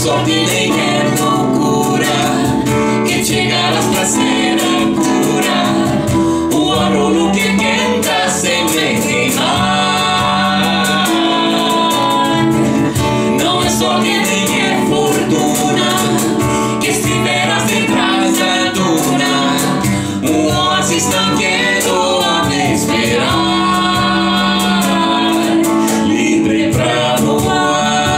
sorte nem é loucura, que chegarás pra ser a cura. O arolo que quenta sempre queimar. Não é sorte nem é fortuna, que estiveras detrás da duna, oásis tão quieto a me esperar, livre pra voar.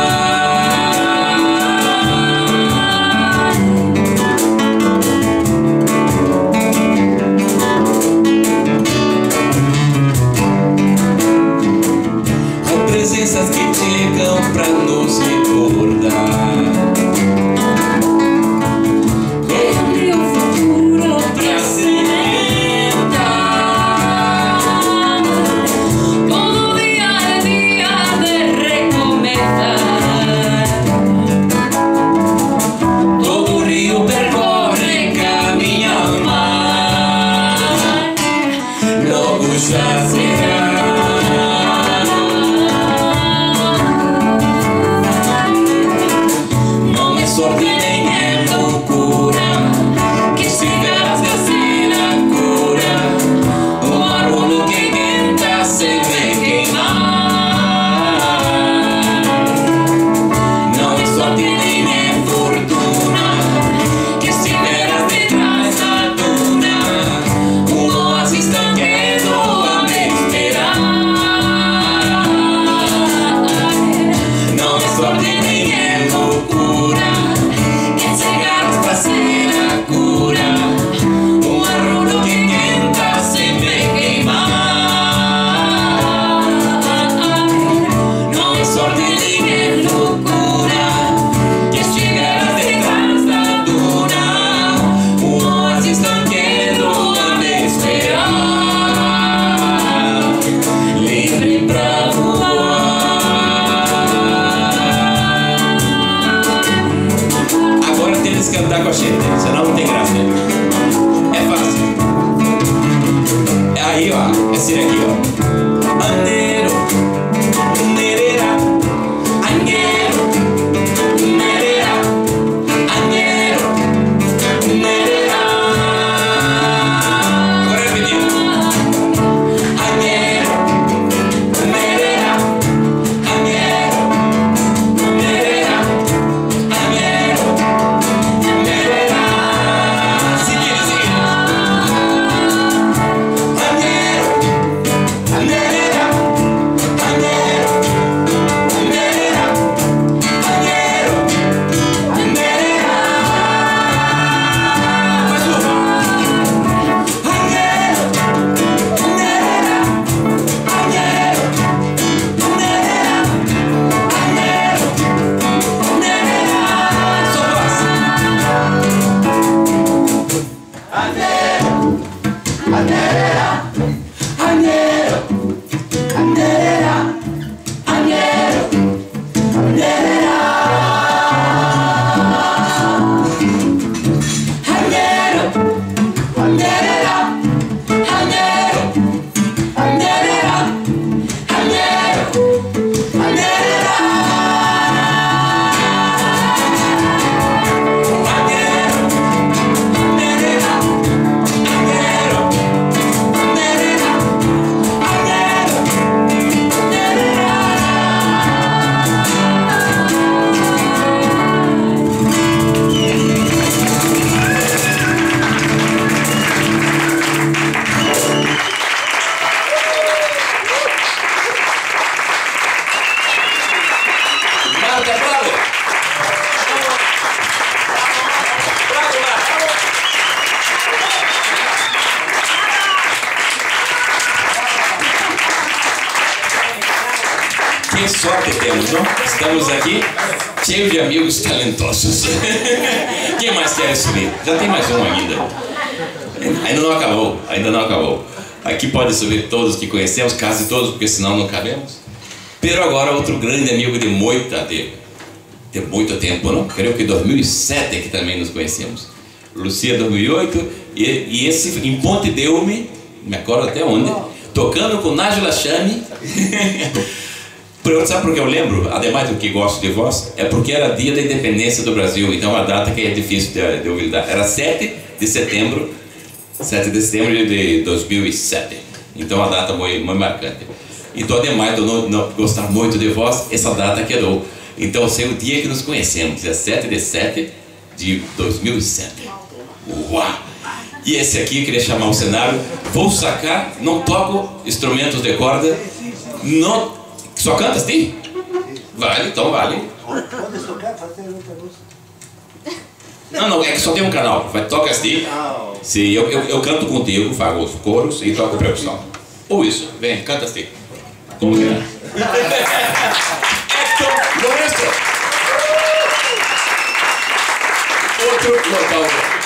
Presenças que chegam pra nos recordar. Desde o futuro Pra cimentar. todo día es día de recomenzar. Todo rio percorre caminho ao mar. Logo já será. Sorte nem é loucura, que estiveras pra ser a cura. O arolo que tenta sempre queimar. Não é sorte nem é fortuna, que estiveras detrás da duna, oásis tão quieto a me esperar. Não é sorte nem é loucura, pra ser a cura. Um arrodo que tenta sempre queimar. Não é sorte nem é loucura, que estiveras detrás da duna, um oásis tão quieto a me esperar, livre pra voar. Agora temos que cantar com a gente, senão não tem graça. É fácil. Aí, ó, esse aqui, ó. Anero, nerera, anero, nerera, anero, nerera. Agora repetindo. Anero, nerera, anero, nerera, anero. Que sorte temos, não? Estamos aqui cheios de amigos talentosos. Quem mais quer subir? Já tem mais um ainda. Ainda não acabou, ainda não acabou. Aqui pode subir todos que conhecemos, quase todos, porque senão não cabemos. Pero agora outro grande amigo de muito tempo, não? Creio que 2007 que também nos conhecemos. Lucia 2008 e esse em Ponte Deume, me acordo até onde, tocando com Nájila Chame. Sabe por que eu lembro? Ademais do que gosto de voz, é porque era dia da independência do Brasil. Então, uma data que é difícil de olvidar. Era 7 de setembro de 2007. Então, uma data muito marcante. Então, ademais de eu não gostar muito de voz, essa data quedou. Então, eu sei o dia que nos conhecemos, dia 7 de 7 de 2007. Uau! E esse aqui, eu queria chamar o cenário. Vou sacar, não toco instrumentos de corda, não... Só canta assim? Vale, então vale. Podes tocar, fazer outra música? Não, é que só tem um canal. Vai, toca assim. Sim, eu canto contigo, faço os coros e toco percussão. Ou isso, vem, canta assim. Como que é? Hector Lourenço! Outro local.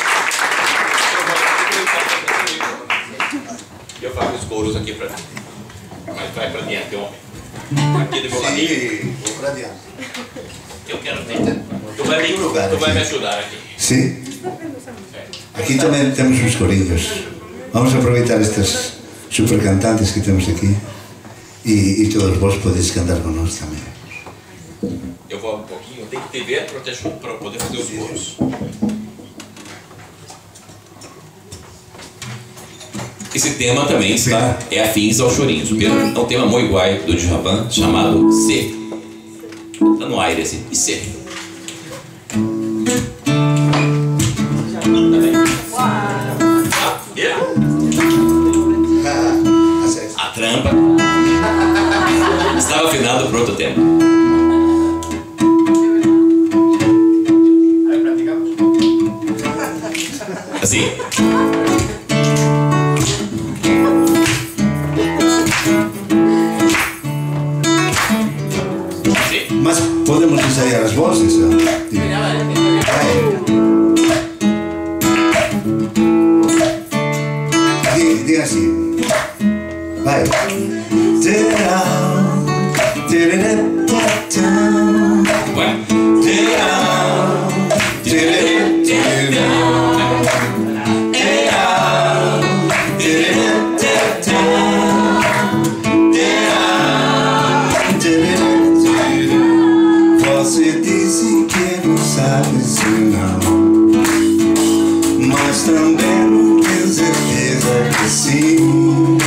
Eu faço os coros aqui pra... Mas vai pra dentro, homem. Aqui de boladinho. Sim, vou para adiante. Eu quero ver. Tu vai me ajudar aqui. Sim. Aqui também temos uns corinhos. Vamos aproveitar estas super cantantes que temos aqui e todos vós podeis cantar conosco também. Eu vou um pouquinho, tem que te ver para poder fazer os coros. Esse tema também é afins ao chorinhos. O primeiro é um tema muito igual do Djavan, chamado C. Tá no aire assim, e C. A trampa estava afinado para outro tema. Assim. Mas podemos ensaiar as vozes? Diga assim. Vai. Você disse que não sabe se não, mas também não tenho certeza que sim.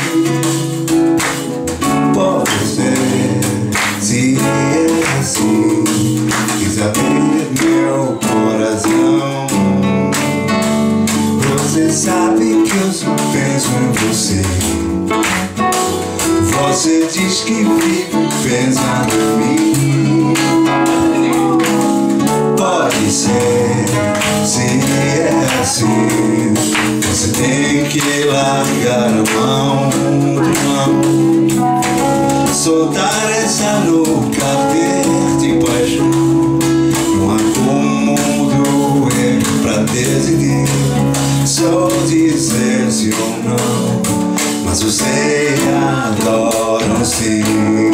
Pode ser, se é assim, quis abrir meu coração. Você sabe que eu só penso em você. Você diz que vive pensando em mim. Pode ser, se é assim, você tem que largar a mão, soltar essa louca verde paixão. Não há como doer pra decidir, só dizer sim ou não, mas você adora sim.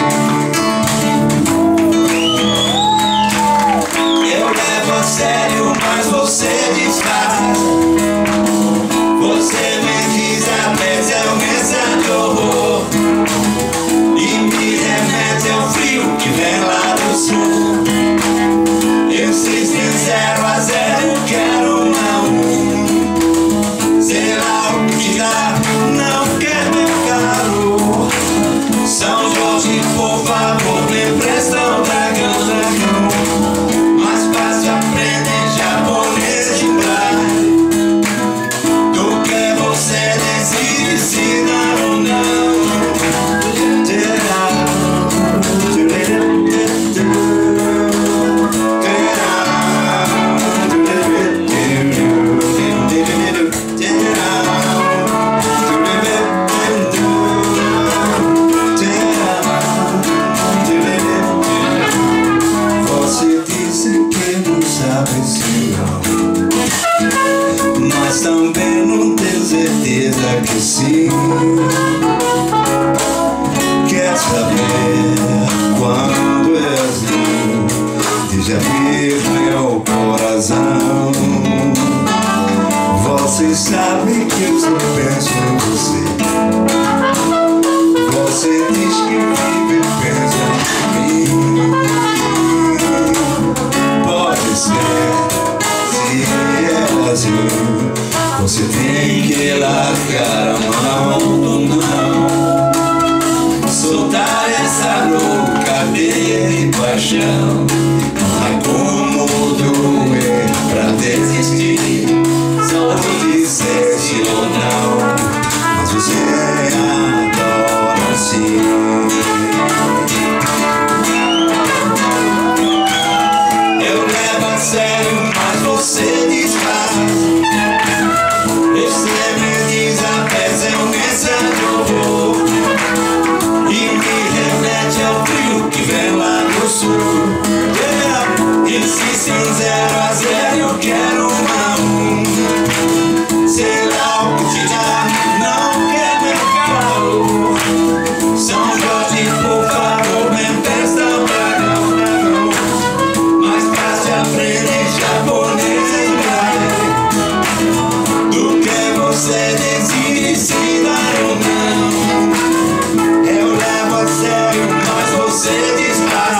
Sério, mas você desfaz. Você me diz a paz, é um mensageiro de horror e me remete ao frio que vem lá do sul. Eu sei de 0 a 0, quero não. Sei lá o que dá, não quer meu caro. São Jorge, por favor, me empresta um dragão. Mas também não tenho certeza que sim. Quer saber quando é assim? Deixa abrir meu coração. Você sabe que eu só penso em você. Você diz que vive pensando Pode ser, se é assim, você tem que largar a mão do não. Soltar essa louca de paixão. Não há como doer pra desistir. Só dizer sim ou não, mas você adora sim. Eu levo a sério, mas você desfaz. Você me desapesa, eu mensagem eu vou. E me remete ao frio que vem lá do sul. Insiste em 0 a 0, eu quero 1 a 1. Sei lá o que te dá, não quer meu calor. São Jorge, por favor, me empresta o dragão. Mais fácil aprender japonês em braille do que você decide se dar ou não. Eu levo a sério, mas você desfaz.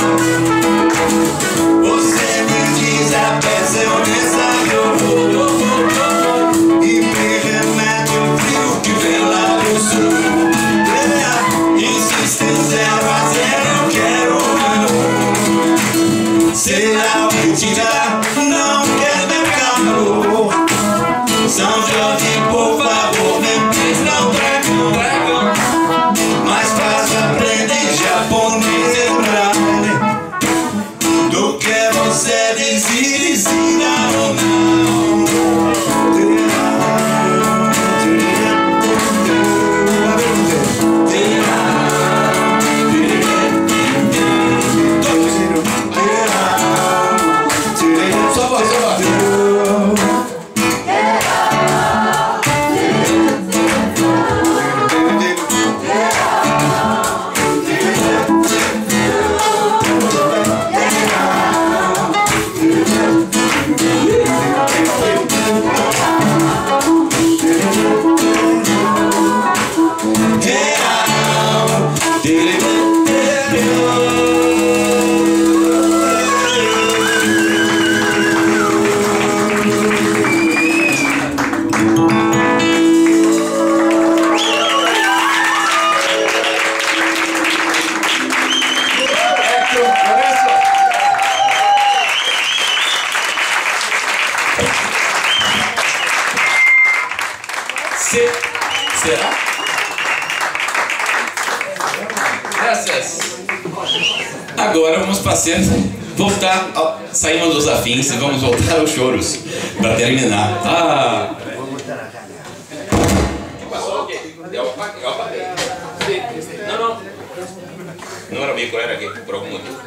Você me desapesa, eu mensageiro. E me remete ao frio que vem lá do sul. Insiste em 0 a 0, eu quero 1 a 1. Sei lá o que te dá, não quer meu calor. São Jorge, por favor, me empresta um dragão. Mais fácil aprender japonês em braille do que você decide se dá ou não. Será? Graças. Agora vamos voltar, saímos dos afins e vamos voltar aos choros para terminar. Não era o micro, era aqui, por algum motivo.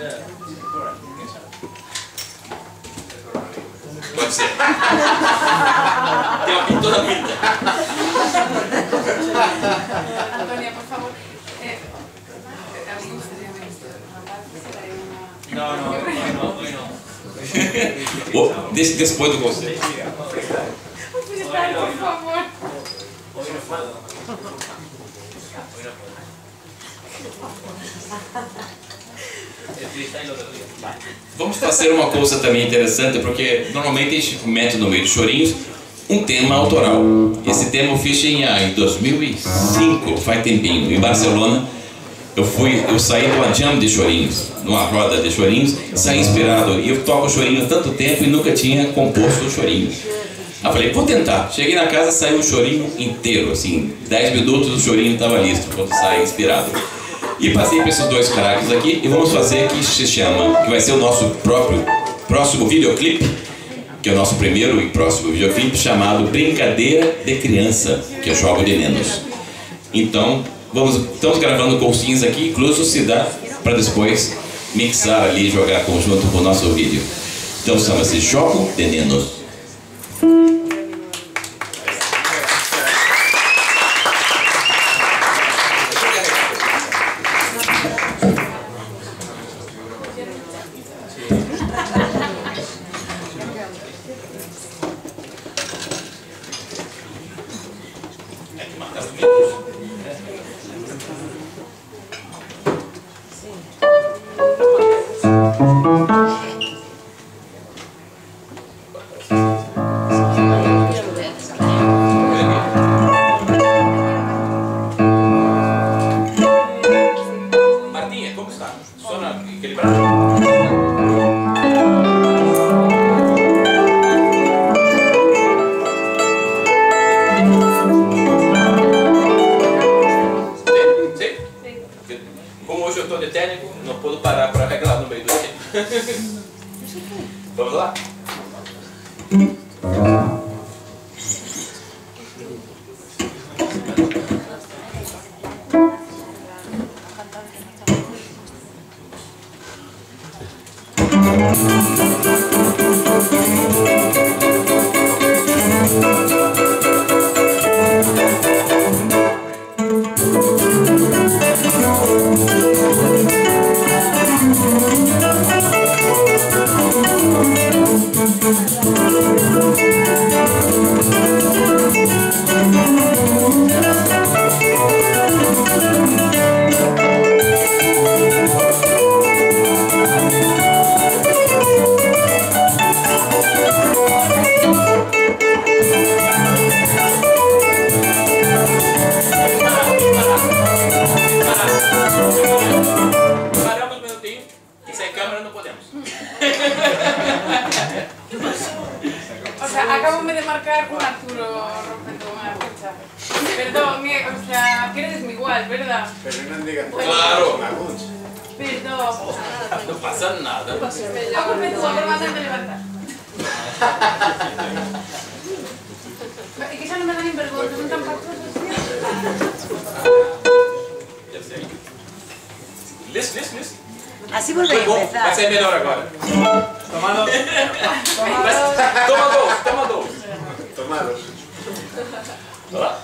Pode ser. Tem uma pintura toda bonita. Antônia, por favor. Não. Depois do conselho. Por favor. Vamos fazer uma coisa também interessante, porque normalmente a gente mete no meio dos chorinhos um tema autoral. Esse tema eu fiz em 2005, faz tempinho, em Barcelona. Eu saí de uma jam de chorinhos, numa roda de chorinhos, saí inspirado. E eu toco chorinho há tanto tempo e nunca tinha composto o chorinho. Eu falei, vou tentar. Cheguei na casa, saiu o chorinho inteiro, assim, 10 minutos o chorinho estava listo, quando saí inspirado. E passei para esses 2 caracteres aqui e vamos fazer que se chama, que vai ser o nosso próximo videoclipe, que é o nosso primeiro e próximo videoclipe, chamado Brincadeira de Criança, que é Jogo de Nenos. Então, estamos gravando cursinhos aqui, incluso se dá para depois mixar ali e jogar conjunto com o nosso vídeo. Então chama-se Jogo de Nenos. ¿verdad? Paramos un minutinho, que sem câmera não podemos. O sea, acabo de marcar un Arturo rompiendo una fecha. Perdón, o sea, que eres igual, ¿verdad? Pero no digas Claro. Perdón. No pasa nada. Vamos a tu forma de levantar. Es que ya no me dan vergüenza, son tan pachosos. Já sei. Listo. Así vuelve a Vai empezar. ser melhor agora. Toma dos. Toma dois. Tomados. Olha lá.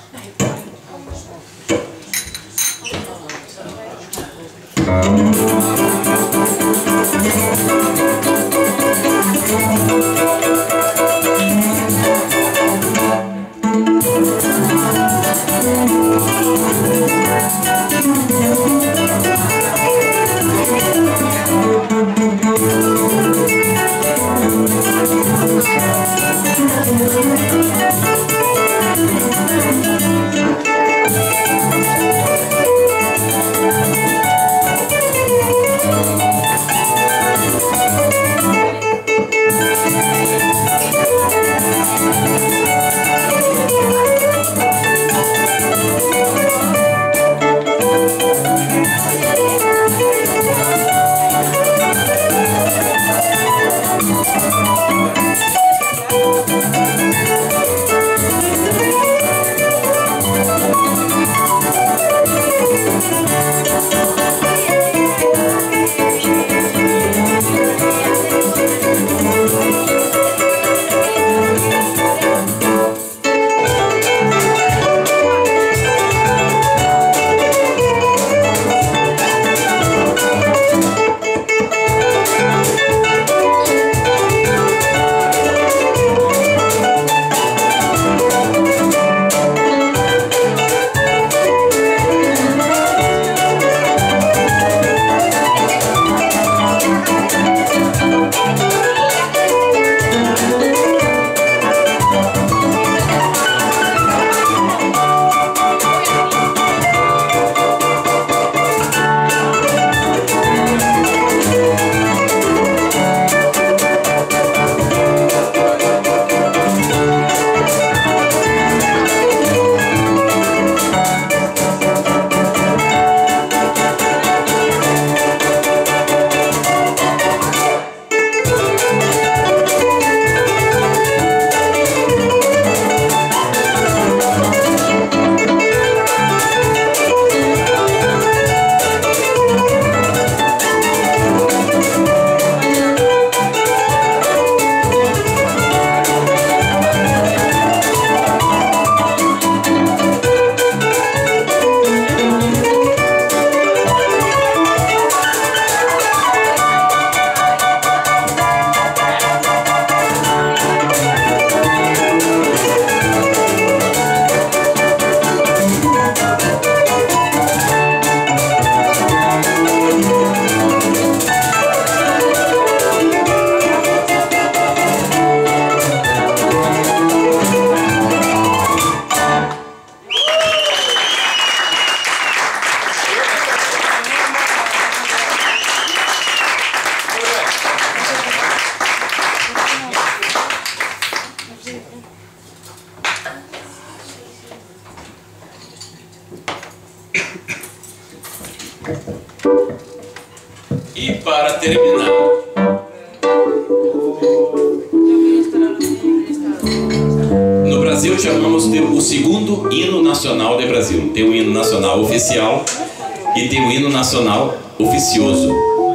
Brasil chamamos de o segundo hino nacional do Brasil. Tem o hino nacional oficial e tem o hino nacional oficioso.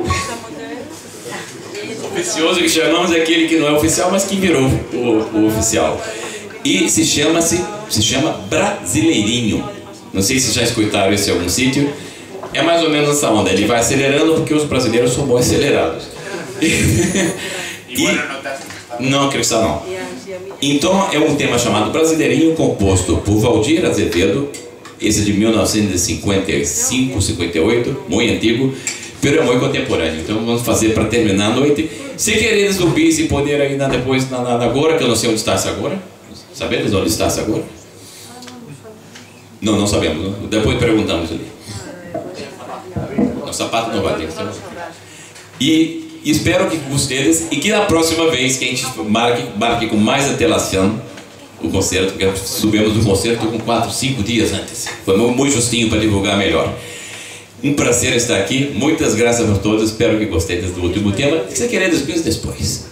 Oficioso que chamamos é aquele que não é oficial, mas que virou o oficial. E se chama Brasileirinho. Não sei se já escutaram isso em algum sítio. É mais ou menos essa onda. Ele vai acelerando porque os brasileiros são bons acelerados. Não, creio que não. Então é um tema chamado Brasileirinho, composto por Valdir Azevedo. Esse é de 1955, 58, muito antigo, mas é muito contemporâneo. Então vamos fazer para terminar a noite. Se quereres subir, se poder ainda depois na agora, que eu não sei onde está agora. Sabemos onde está agora? Não sabemos. Não? Depois perguntamos ali. O sapato não vai ter. E espero que vocês e que na próxima vez que a gente marque com mais antelação o concerto, porque subimos do concerto com 4, 5 dias antes. Foi muito justinho para divulgar melhor. Um prazer estar aqui. Muitas graças a todos. Espero que gostem do último tema. Se querer depois.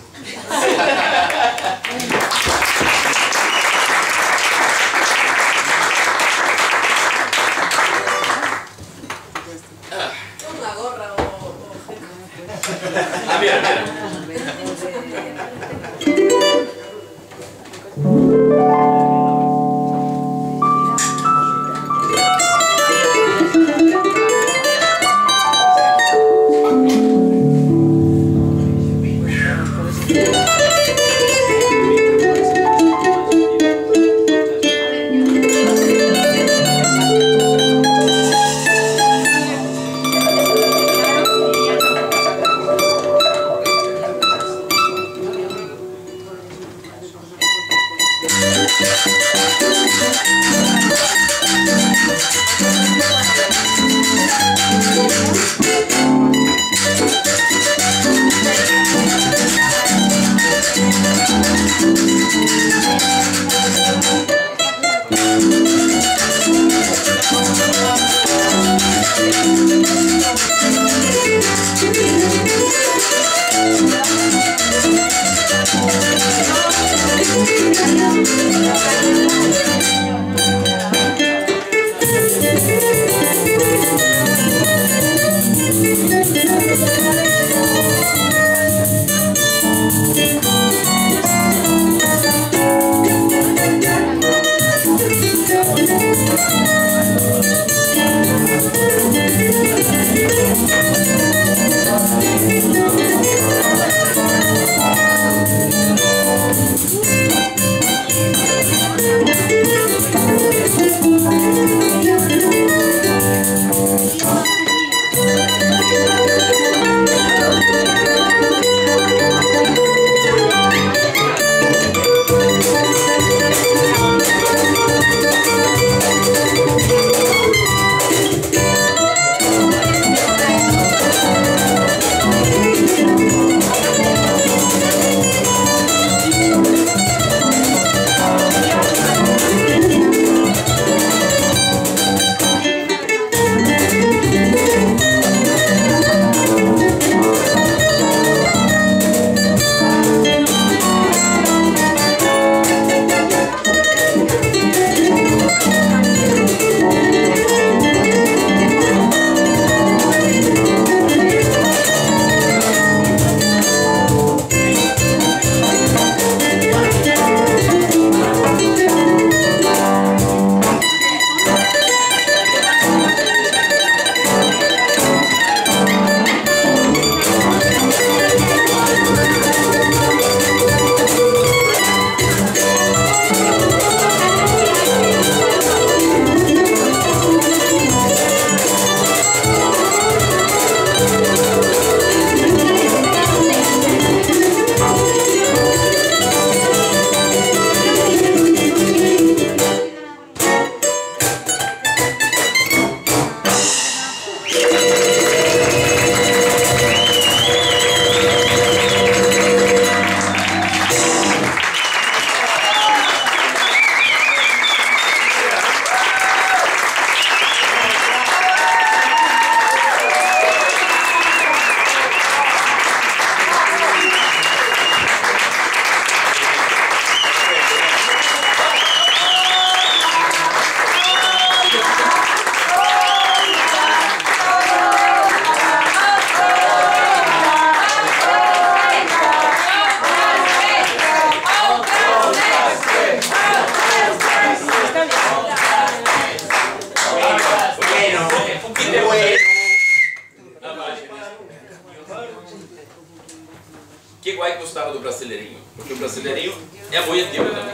brasileirinho, porque o brasileirinho é boiadeiro também.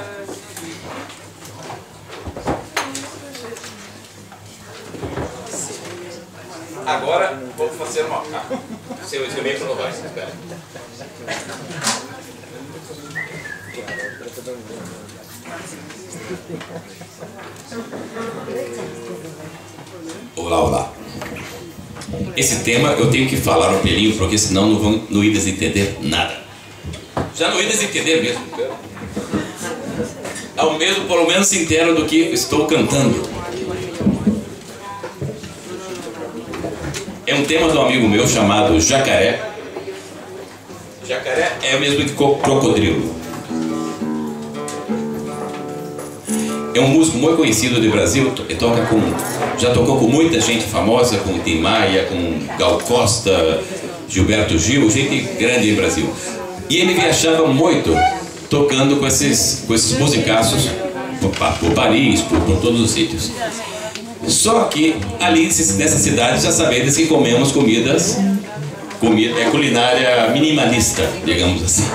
Agora vou fazer uma... seu instrumento não vai, espera. Olá, olá. Esse tema eu tenho que falar um pelinho, porque senão não ia entender nada. Já não ia entender mesmo. Ao mesmo, pelo menos se interam do que estou cantando. É um tema de um amigo meu chamado Jacaré. Jacaré é o mesmo que crocodilo. É um músico muito conhecido do Brasil, já tocou com muita gente famosa, com Tim Maia, com Gal Costa, Gilberto Gil, gente grande no Brasil. E ele viajava muito tocando com esses musicaços por Paris, por todos os sítios. Só que ali nessa cidade já sabemos que comemos comida culinária minimalista, digamos assim.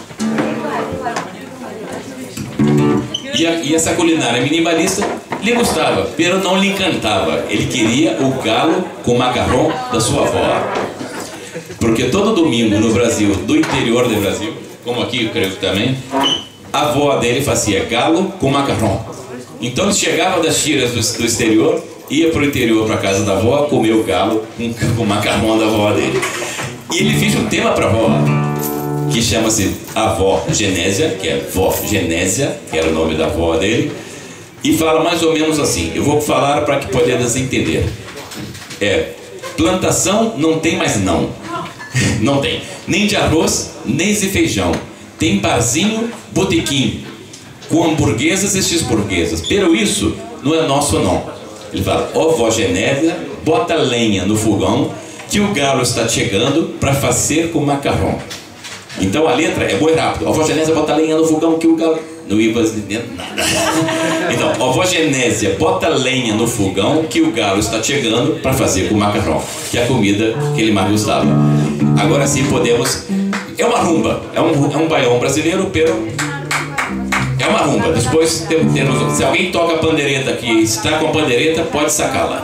E essa culinária minimalista lhe gostava, mas não lhe encantava. Ele queria o galo com macarrão da sua avó. Porque todo domingo no Brasil, do interior do Brasil, como aqui eu creio que também, a avó dele fazia galo com macarrão. Então ele chegava das tiras do exterior, ia para o interior, para a casa da avó, comer o galo com o macarrão da avó dele. E ele fez um tema para a avó, que chama-se Avó Genésia, que é Vó Genésia, que era o nome da avó dele, e fala mais ou menos assim, eu vou falar para que possamos entender. Plantação não tem mais não. Não tem. Nem de arroz, nem de feijão. Tem barzinho, botequim, com hamburguesas e x-burguesas. Pero isso não é nosso não. Ele fala, ó Vó Genésia, bota lenha no fogão, que o galo está chegando para fazer com macarrão. Então a letra é boa e rápido. Ó Vó Genésia, bota lenha no fogão, que o galo... Não ia entender nada. Então, ó Vó Genésia, bota lenha no fogão, que o galo está chegando para fazer com macarrão, que é a comida que ele mais gostava. Agora sim podemos... É uma rumba, é um baião brasileiro, pero... É uma rumba. Depois temos... Se alguém toca pandeireta aqui, está com a pandeireta, pode sacá-la.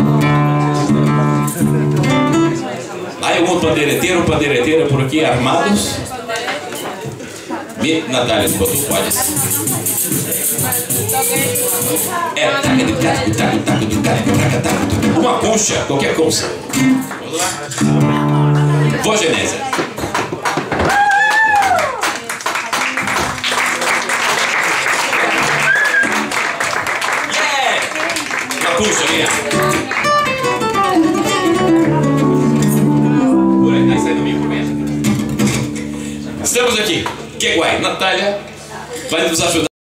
Há algum pandeireteiro ou pandeireteira por aqui armados? Natália, se você pode. Uma concha, qualquer concha. Vamos lá. Vó Genésia. Uma concha, vem. Por aí sai do meio por dentro. Estamos aqui. Que guai, Natália vai nos ajudar.